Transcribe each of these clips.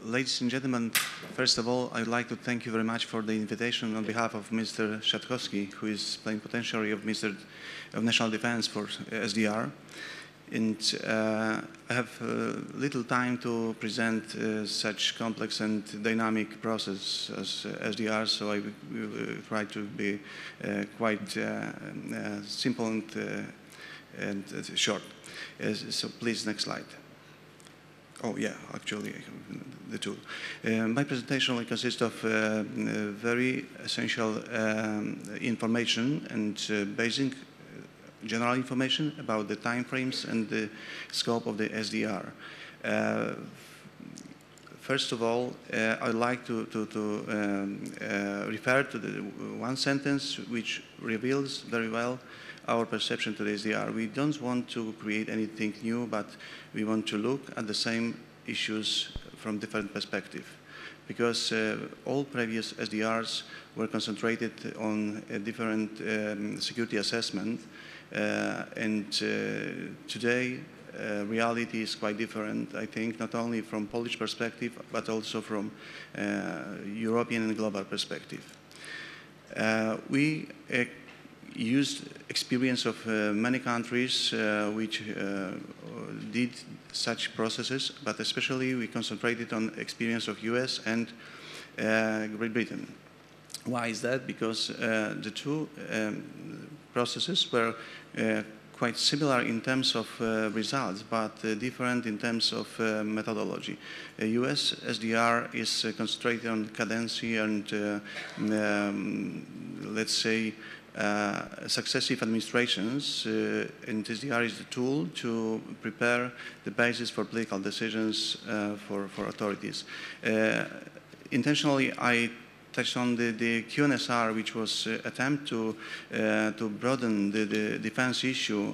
Ladies and gentlemen, first of all, I'd like to thank you very much for the invitation on behalf of Mr. Szatkowski, who is plenipotentiary of National Defense for SDR. And I have little time to present such complex and dynamic process as SDR, so I will try to be quite simple and short. So please, next slide. Oh yeah, actually, the two. My presentation will consist of very essential information and basic general information about the time frames and the scope of the SDR. First of all, I'd like to refer to the one sentence which reveals very well our perception to the SDR. We don't want to create anything new, but we want to look at the same issues from different perspective. Because all previous SDRs were concentrated on a different security assessment, and today reality is quite different, I think, not only from Polish perspective, but also from European and global perspective. We used experience of many countries which did such processes, but especially we concentrated on experience of US and Great Britain. Why is that? Because the two processes were quite similar in terms of results, but different in terms of methodology. US SDR is concentrated on cadency and, let's say, successive administrations, and SDR is the tool to prepare the basis for political decisions for authorities. Intentionally, I touched on the QNSR, which was an attempt to broaden the defense issue,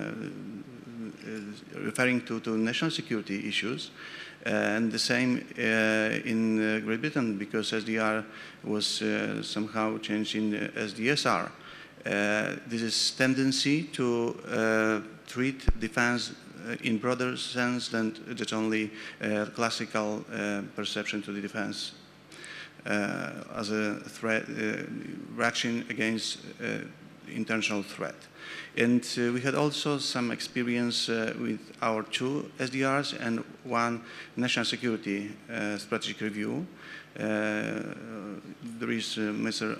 referring to national security issues. And the same in Great Britain, because SDR was somehow changed in SDSR. This is tendency to treat defense in broader sense than just only classical perception to the defense as a threat, reaction against intentional threat. And we had also some experience with our two SDRs and one national security strategic review. There is Mr.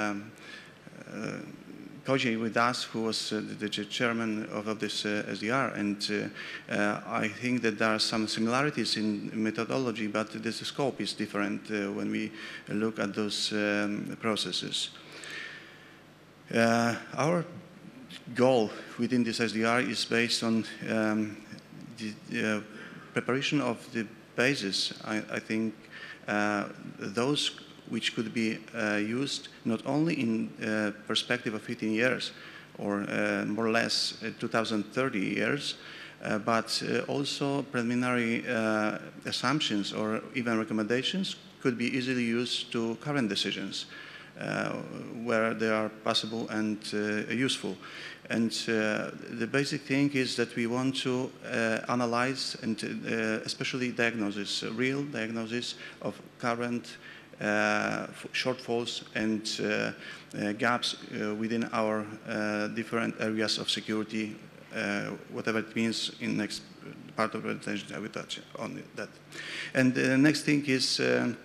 Koziej with us, who was the chairman of this SDR, and I think that there are some similarities in methodology, but the scope is different when we look at those processes. Our goal within this SDR is based on the preparation of the basis, I think, those which could be used not only in perspective of 15 years or more or less 2030 years, but also preliminary assumptions or even recommendations could be easily used to current decisions where they are possible and useful. And the basic thing is that we want to analyze and especially diagnosis, real diagnosis of current shortfalls and gaps within our different areas of security, whatever it means in next part of the presentation. I will touch on that. And the next thing is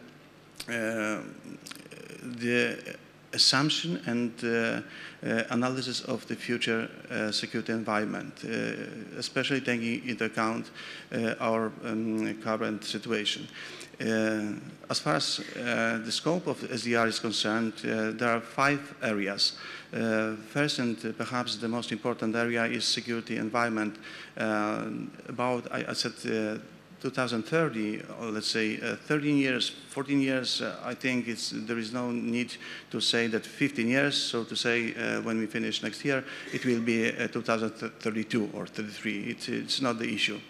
the assumption and analysis of the future security environment, especially taking into account our current situation. As far as the scope of the SDR is concerned, there are 5 areas. First and perhaps the most important area is security environment. About, I said, 2030, or let's say 13 years, 14 years, I think there is no need to say that 15 years, so to say when we finish next year, it will be 2032 or 33. It's not the issue.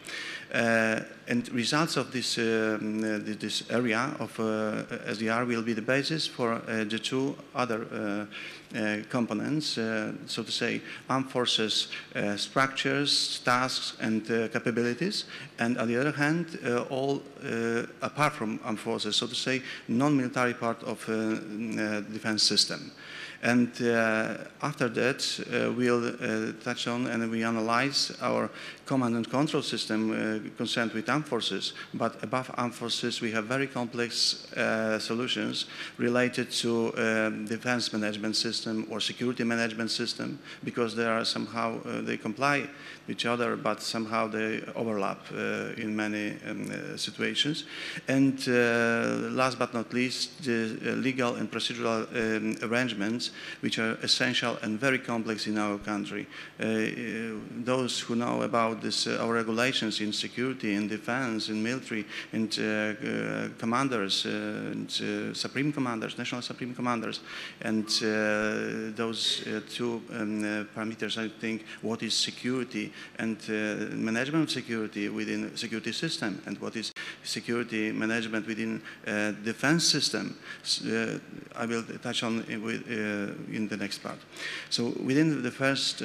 And results of this, this area of SDR will be the basis for the two other components, so to say, armed forces structures, tasks, and capabilities, and on the other hand, all apart from armed forces, so to say, non-military part of defense system. And after that, we'll touch on and we analyze our command and control system concerned with armed forces. But above armed forces, we have very complex solutions related to defense management system or security management system, because they are somehow, they comply with each other, but somehow they overlap in many situations. And last but not least, the legal and procedural arrangements, which are essential and very complex in our country. Those who know about this, our regulations in security, in defense, in military, and commanders, and supreme commanders, national supreme commanders, and those two parameters, I think, what is security and management of security within security system, and what is security management within defense system. I will touch on in the next part. So within the first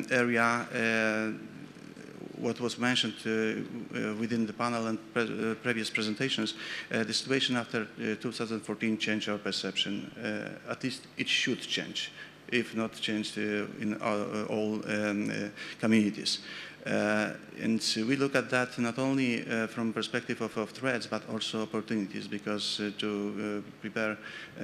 area, what was mentioned within the panel and previous presentations, the situation after 2014 changed our perception. At least it should change, if not changed in all communities. And we look at that not only from perspective of threats, but also opportunities, because to prepare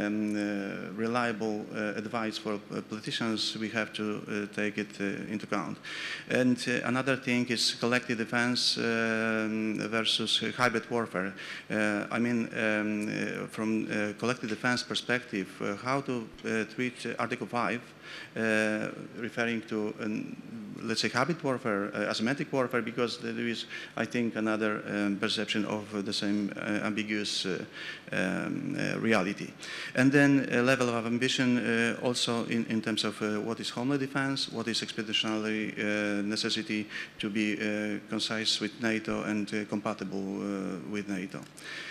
reliable advice for politicians, we have to take it into account. And another thing is collective defense versus hybrid warfare. I mean, from collective defense perspective, how to treat Article 5, referring to, let's say, hybrid warfare, asymmetric warfare, because there is, I think, another perception of the same ambiguous reality. And then a level of ambition also in terms of what is homeland defense, what is expeditionary necessity to be concise with NATO and compatible with NATO.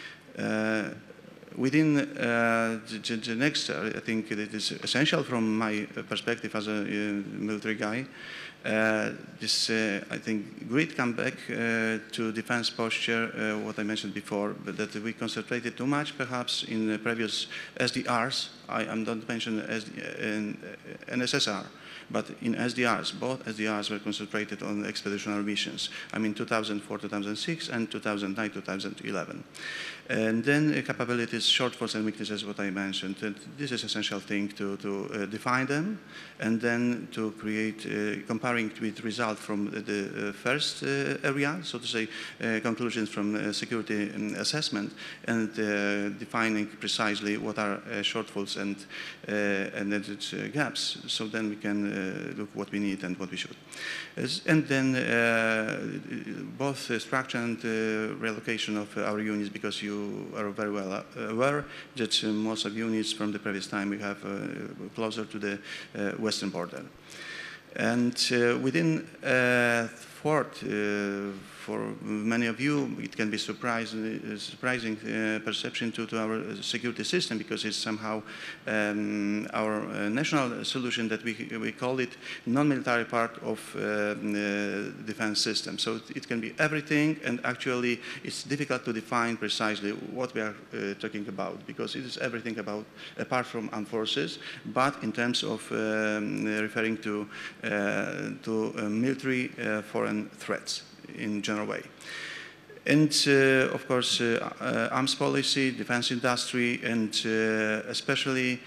Within the next, I think it is essential from my perspective as a military guy, this, I think, great comeback to defense posture, what I mentioned before, but that we concentrated too much perhaps in the previous SDRs. I don't mention NSSR, but in SDRs, both SDRs were concentrated on expeditionary missions. I mean 2004, 2006, and 2009, 2011. And then capabilities, shortfalls, and weaknesses, what I mentioned. And this is essential thing to define them, and then to create, comparing with result from the first area, so to say, conclusions from security assessment, and defining precisely what are shortfalls and gaps, so then we can look what we need and what we should. And then both structure and relocation of our units, because you are very well aware that most of units from the previous time we have closer to the western border. And within fourth, for many of you, it can be surprising perception to our security system, because it's somehow our national solution that we call it non-military part of defense system. So it can be everything, and actually it's difficult to define precisely what we are talking about, because it is everything about, apart from armed forces, but in terms of referring to military foreign threats in general way. And of course, arms policy, defense industry, and especially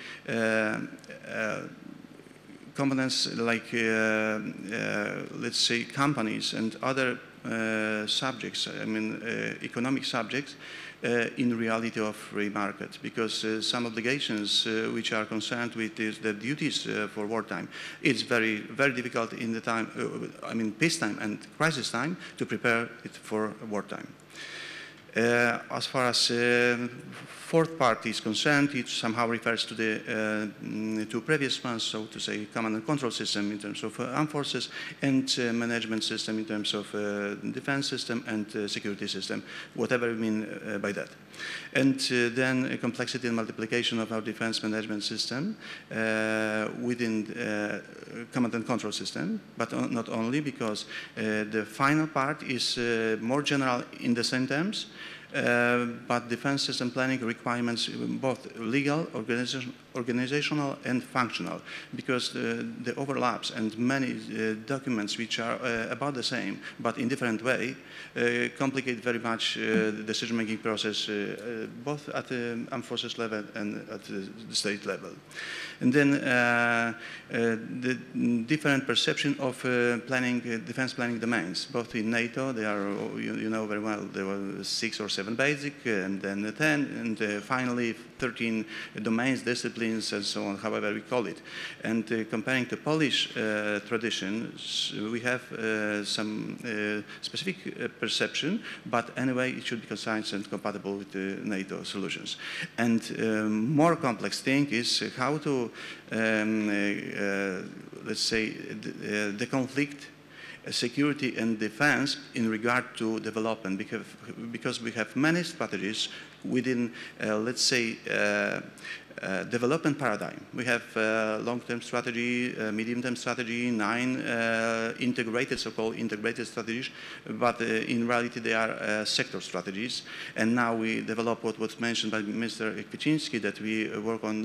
components like, let's say, companies and other subjects, I mean, economic subjects, in reality of free market, because some obligations which are concerned with the duties for wartime, it's very, very difficult in the time, I mean, peacetime and crisis time, to prepare it for wartime. As far as fourth part is concerned, it somehow refers to the two previous ones, so to say command and control system in terms of armed forces and management system in terms of defense system and security system, whatever we mean by that. And then complexity and multiplication of our defense management system within command and control system, but not only, because the final part is more general in the same terms, but defense system planning requirements both legal, organizational and functional, because the overlaps and many documents which are about the same but in different way complicate very much the decision-making process both at the armed forces level and at the state level. And then the different perception of planning, defense planning domains, both in NATO, they are, you know very well, there were 6 or 7 basic, and then 10, and finally 13 domains, disciplines, and so on, however we call it. And comparing to Polish traditions, we have some specific perception, but anyway, it should be concise and compatible with the NATO solutions. And more complex thing is how to, let's say, the conflict security and defense in regard to development, because we have many strategies within, let's say, development paradigm. We have long-term strategy, medium-term strategy, 9 integrated, so-called integrated strategies, but in reality they are sector strategies. And now we develop what was mentioned by Mr. Kwieciński, that we work on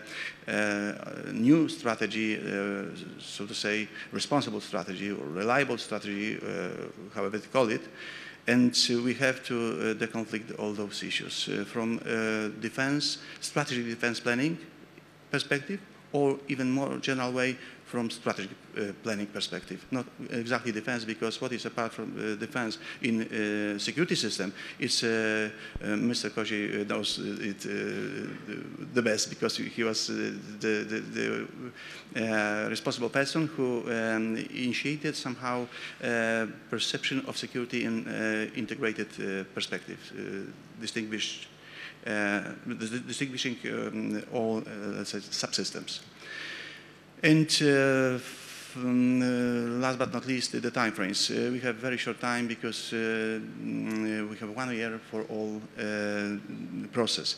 new strategy, so to say, responsible strategy or reliable strategy, however to call it. And we have to deconflict all those issues from defense, strategic defense planning perspective, or even more general way from strategic planning perspective. Not exactly defense, because what is apart from defense in security system is Mr. Kozi knows it the best, because he was the responsible person who initiated somehow perception of security in integrated perspective, distinguishing all subsystems. And last but not least, the time frames. We have very short time because we have 1 year for all process.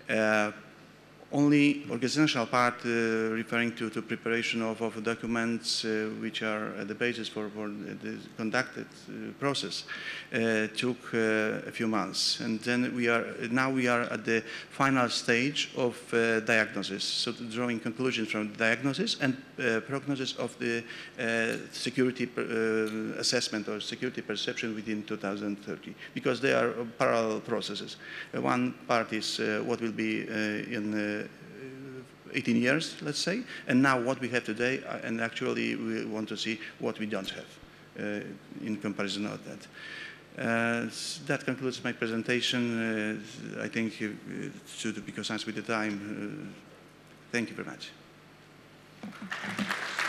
Only organizational part referring to preparation of documents which are the basis for the conducted process took a few months. And then now we are at the final stage of diagnosis, so drawing conclusions from diagnosis and prognosis of the security assessment or security perception within 2030, because they are parallel processes. One part is what will be in 18 years, let's say, and now what we have today, and actually we want to see what we don't have in comparison of that. That concludes my presentation. I think to be concise with the time, thank you very much.